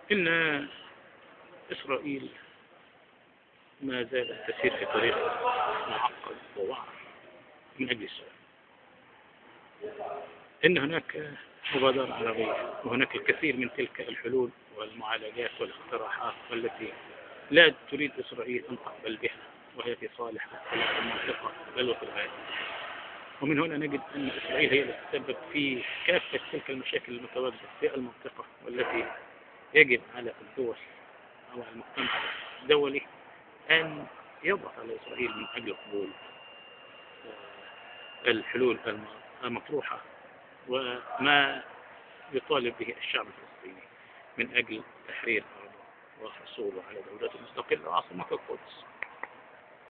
إن إسرائيل ما زالت تسير في طريق معقد ووعر من أجل السؤال. إن هناك مبادرة عربية وهناك الكثير من تلك الحلول والمعالجات والاقتراحات والتي لا تريد إسرائيل أن تقبل بها، وهي في صالح المنطقة بل وفي العالم. ومن هنا نجد أن إسرائيل هي التي تسبب في كافة تلك المشاكل المتواجدة في المنطقة، والتي يجب على الدول أو على المجتمع الدولي أن يضغط على إسرائيل من أجل قبول الحلول المطروحة وما يطالب به الشعب الفلسطيني من أجل تحرير أرضه وحصوله على دولته المستقلة وعاصمة القدس.